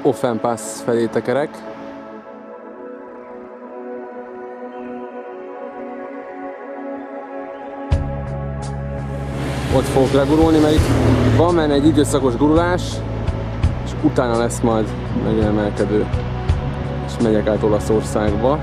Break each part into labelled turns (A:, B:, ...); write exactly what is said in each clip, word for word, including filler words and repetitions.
A: Offenpass felé tekerek. Ott fogok legurulni, mert itt van benne egy időszakos gurulás, és utána lesz majd megemelkedő, és megyek át Olaszországba.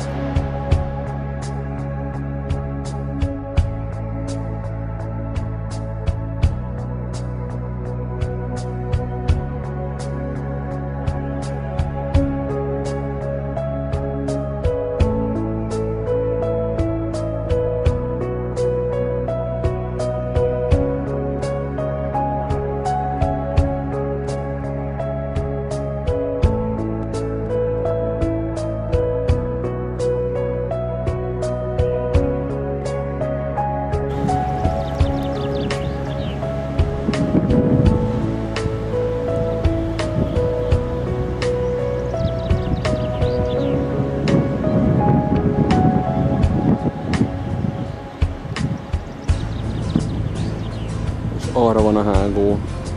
A: Arra van a hágó.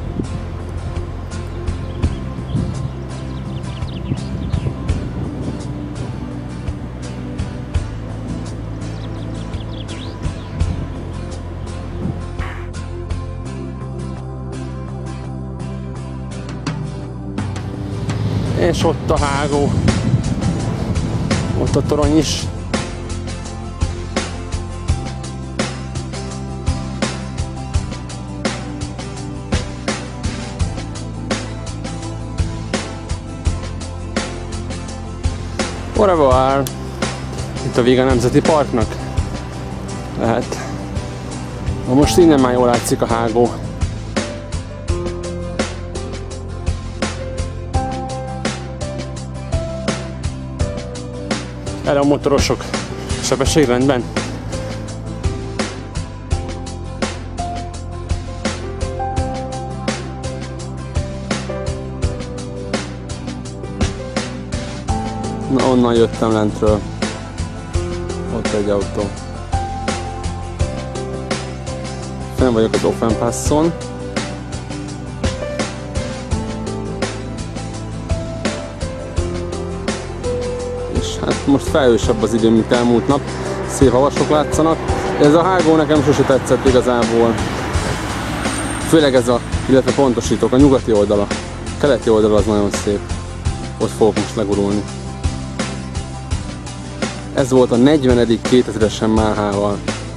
A: És ott a hágó. Ott a torony is. Au revoir! Itt a vége a Nemzeti Parknak. Lehet. Na most innen már jól látszik a hágó. Erre a motorosok. Sebességrendben. Na, onnan jöttem lentről. Ott egy autó. Fenn vagyok az Offenpasson. És hát most felhősebb az idő, mint elmúlt nap. Szép havasok látszanak. Ez a hágó nekem sose tetszett igazából. Főleg ez a, illetve pontosítok, a nyugati oldala. A keleti oldala az nagyon szép. Ott fogok most legurulni. Ez volt a negyvenedik kétezresen Máhával.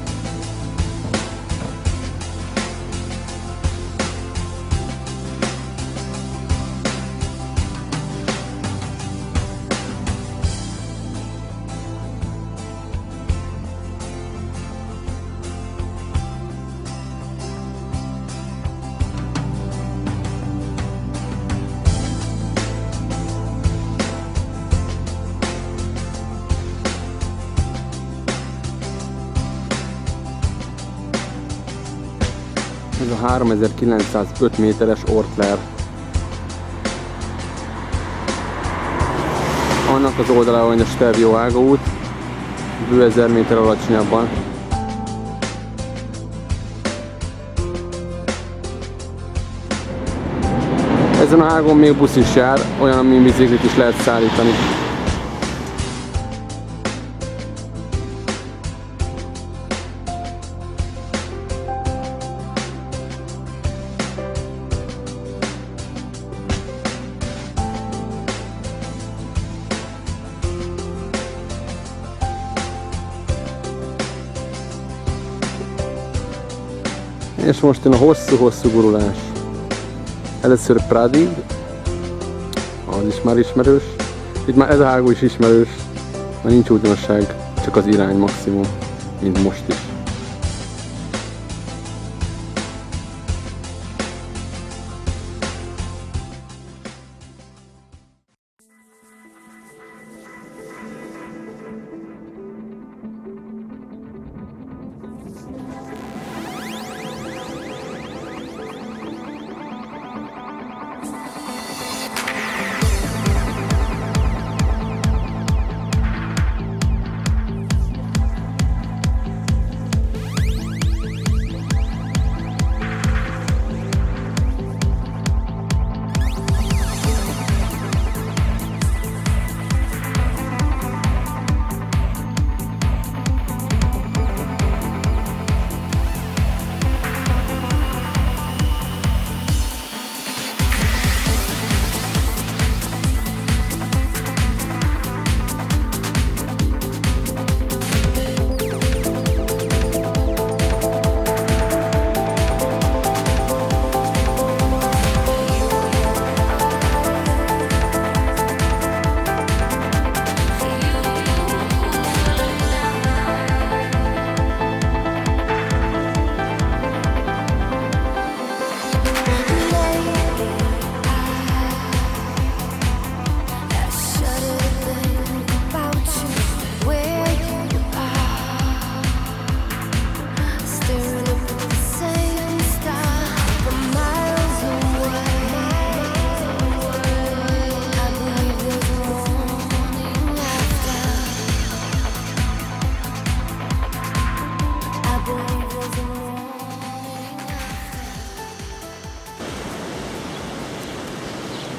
A: Ez a háromezer-kilencszázöt méteres Ortler. Annak az oldalában a Stelvio hágóút, bő ezer méter alacsonyabban. Ezen a hágón még busz is jár, olyan, amin biciklit is lehet szállítani. És most jön a hosszú-hosszú gurulás. Először Pradig, az is már ismerős. Itt már ez a hágó is ismerős, mert nincs újdonság, csak az irány maximum, mint most is.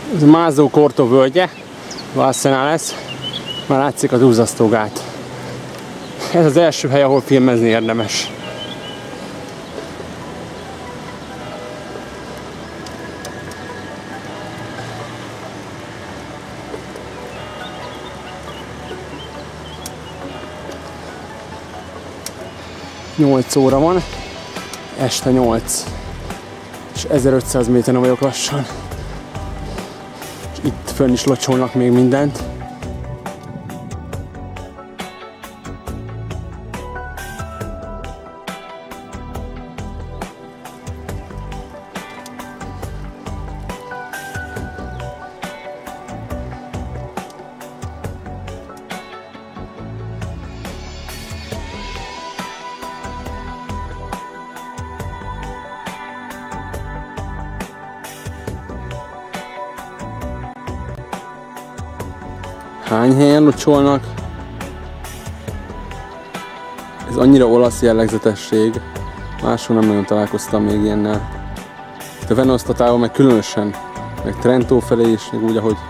A: Ez a Mazo Corto völgye, Valszenál lesz, már látszik az úszasztógát. Ez az első hely, ahol filmezni érdemes. nyolc óra van, este nyolc, és ezerötszáz méteren vagyok lassan. És itt fönn is locsolnak még mindent. Hány helyen locsolnak? Ez annyira olasz jellegzetesség, máshol nem nagyon találkoztam még ilyennel. Itt a Venosztatában meg különösen, meg Trento felé is, meg úgy, ahogy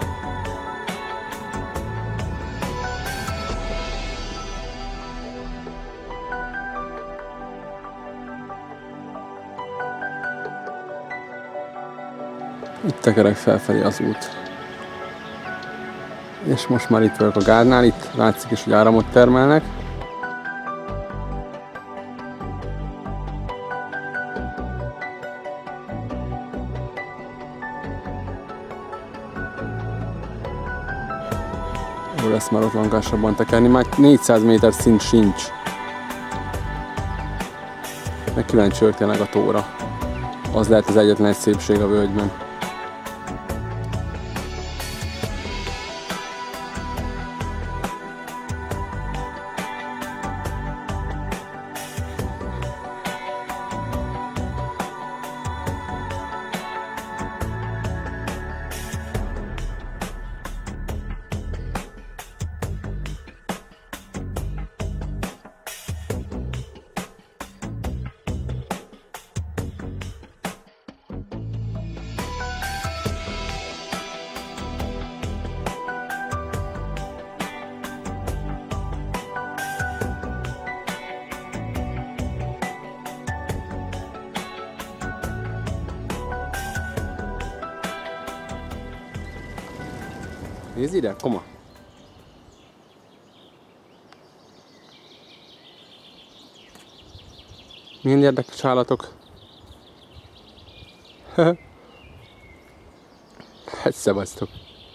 A: itt tekerek felfelé az út. És most már itt vagyok a gárnál, itt látszik is, hogy áramot termelnek. Jó lesz már ott lankásabban tekerni, már négyszáz méter szint sincs. Meg kíváncsi vagyok tényleg a tóra. Az lehet az egyetlen egy szépség a völgyben. Nézd ide, koma! Milyen érdekes állatok! Hát szevasztok!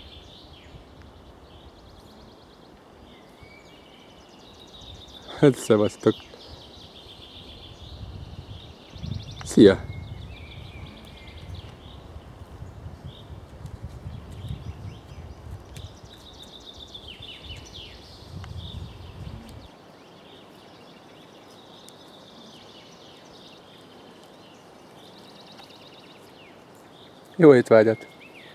A: Hát szevasztok! Szia! Jó étvágyat!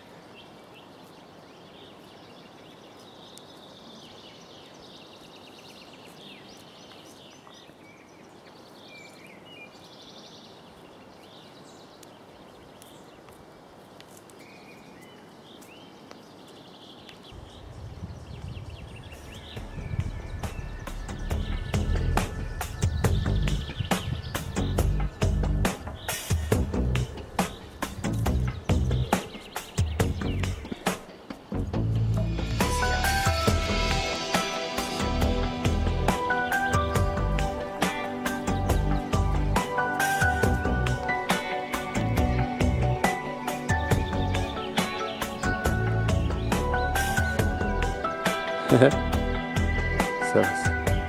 A: Szevasz.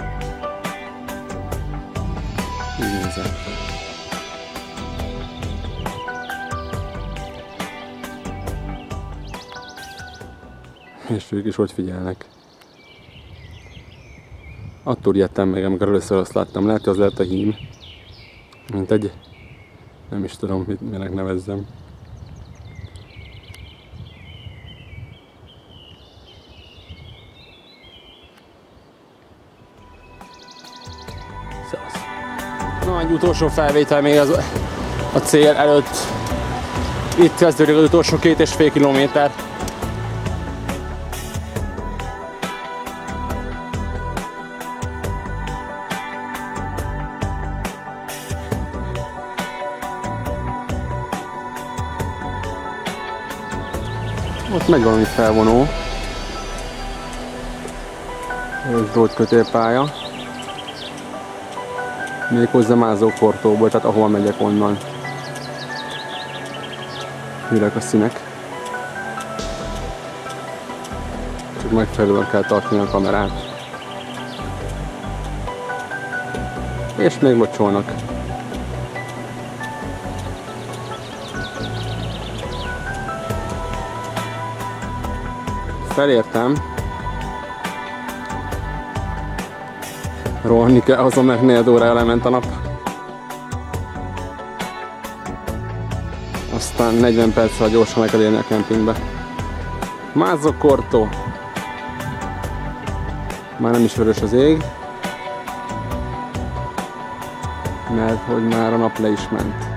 A: Így nézem. És ők is hogy figyelnek. Attól ijedtem meg, amikor először azt láttam. Lehet, hogy az lehet a hím. Mint egy... nem is tudom, mit minek nevezzem. Na, egy utolsó felvétel még az, a cél előtt. Itt kezdődik az utolsó két és fél kilométer. Ott megy valami felvonó. Ez drótkötélpálya. Méghozzá Mázókortóból, tehát ahol megyek onnan. Hűlek a színek. Csak megfelelően kell tartani a kamerát. És még locsolnak. Felértem. Rohanni kell azon, mert négy órája lement a nap. Aztán negyven perccel gyorsan meg kell érni a kempingbe. Mázókortó. Már nem is vörös az ég, mert hogy már a nap le is ment.